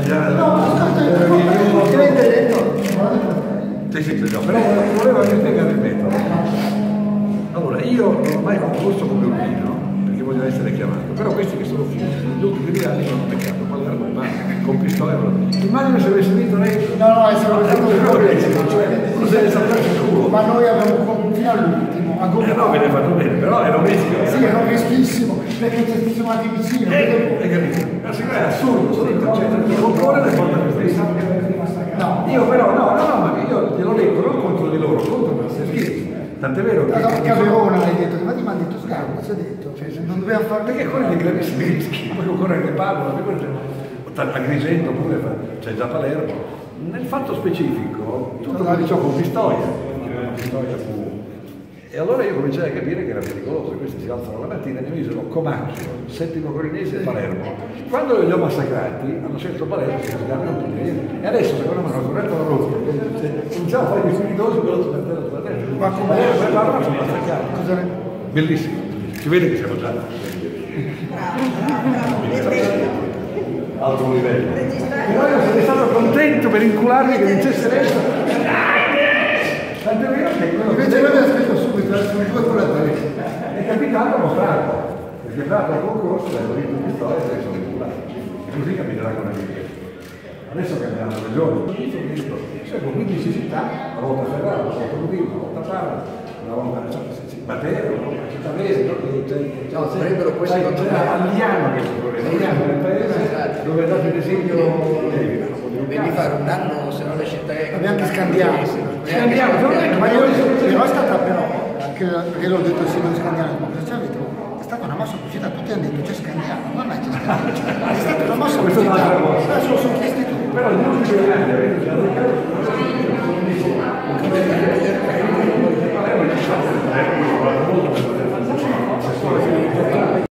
già... No, ascolta, che avete detto? Sì, però volevo anche spiegare il metodo. Allora, io non ho mai concorso come Urbino, perché voglio essere chiamato, però questi che sono figli, negli ultimi 2 anni hanno peccato, Palermo e Bari, con pistola. Immagino se avessi vinto lei. No, è stato non se ne saprà sicuro. ma noi abbiamo fino all'ultimo. No, ve ne fatto bene, però era un rischio. Sì, era un rischissimo, perché ci siamo andati vicino. Hai capito? La seconda è assurdo, sono intercettato di concorrere e porta questa. No, io però, no, ma io gliel'ho detto, non contro di loro, contro me, se scherzo. Tant'è vero che... Anche a Verona l'hai detto, ma ti hanno detto sgarbo, si è detto, cioè non doveva fare... Perché quelli dei gravissimi rischi, poi occorre che parlano, Agrigento pure, c'è già Palermo. Nel fatto specifico, tutto cominciò con Pistoia, e allora io cominciai a capire che era pericoloso, questi si alzano la mattina e mi misero Comacchio, Settimo Corinese e Palermo. Quando li ho massacrati, hanno scelto Palermo che si chiamano tutti. E adesso, secondo me, hanno corretto la rotta. Cominciamo a fare i spiritosi per lo sbattere sulla testa. Ma come Palermo sono massacrati. Bellissimo. Si vede che siamo già altro livello. Però io sono stato contento per incularmi che vincesse Renzo. Tant'è vero che quello Invece noi abbiamo scritto subito, sono 2 con la 3. è capitato a Franco, perché è andato al concorso e ha vinto di storia e adesso sono inculato. E così capiterà con la vita. Adesso cambiamo regioni. C'è con 15 città, una volta Ferrara, una volta Udine, una volta Parma, una volta Matera, città Vescovo, sarebbero questi c'è Agliano che Agliano nel paese dove è dato il disegno devi fare un anno se non le città Abbiamo anche Scandiano. Ma io però è stata però, anche perché l'ho detto Simone Scandiano, ma cosa c'è detto? È stata una mossa pubblicità, tutti hanno detto c'è Scandiano, ma non c'è Scandiano, è stata una mossa pubblicità, adesso sono chiesti tutti. Però gli ultimi anni avete già